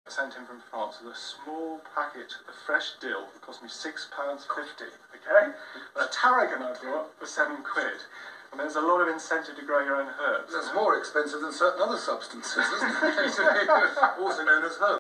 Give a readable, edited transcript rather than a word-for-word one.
Sent in from France with a small packet of fresh dill that cost me £6.50, okay? But a tarragon I bought for £7. And there's a lot of incentive to grow your own herbs. That's more expensive than certain other substances, isn't it? Also known as herbs.